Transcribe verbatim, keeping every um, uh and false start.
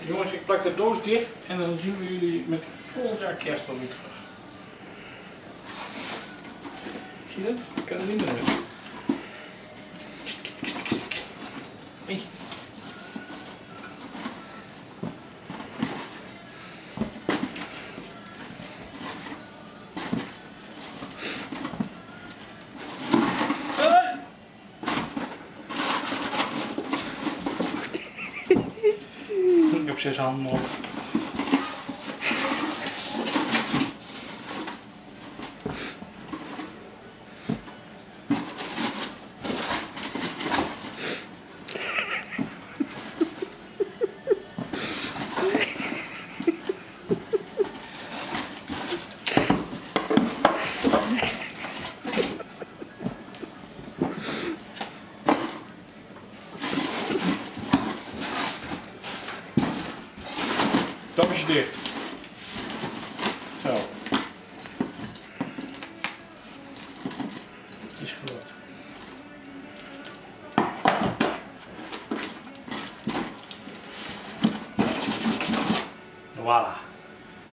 Jongens, ik plak de doos dicht en dan zien we jullie met volgend jaar kerst alweer terug. Zie je dat? Ik kan er niet meer uit. Hey. Ik heb zes handen op. Doosje dicht. Zo. Het is gelukt. Voilà.